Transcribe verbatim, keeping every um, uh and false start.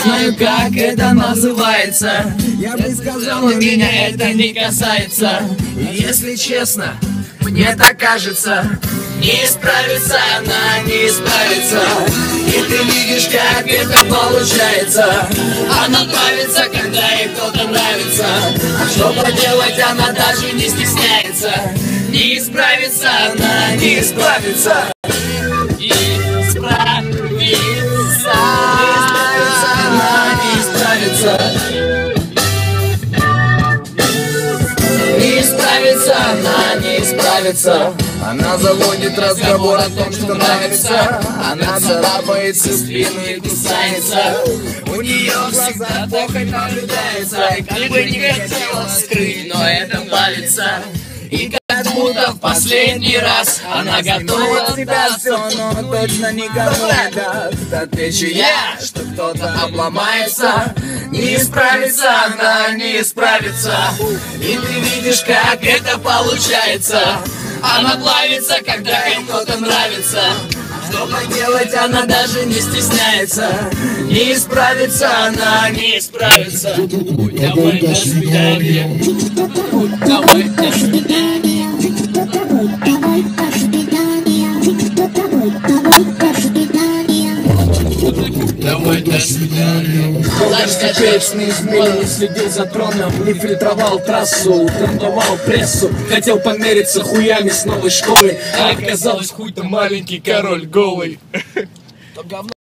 знаю, как это называется. Я бы сказал, Но меня это не касается. И если честно, мне так кажется, не справится она, не справится. И ты видишь, как это получается. Она нравится, когда ей кто-то нравится. А что поделать, она даже не стесняется. Не справится она, не справится. Не справится. Не справится она, не справится. Не справится она, не справится. Она заводит разговор о том, что нравится. Она царапается спину и кусается. У нее всегда похоть наблюдается. И как бы не хотела скрыть, но это плавится. И как будто в последний раз она готова от тебя все, но точно никому не даст. Отвечу я, что кто-то обломается. Не справится она, не справится. И ты видишь, как это получается. Она плавится, когда ей кто-то нравится. Что поделать, она даже не стесняется. Не справится она, не справится. Давай, до свидания. Давай, до свидания. Давай, до свидания. Бесконечный змей следил за троном, не фильтровал трассу, трендовал прессу. Хотел помериться хуями с новой школой, А оказалось, хуй-то маленький король голый.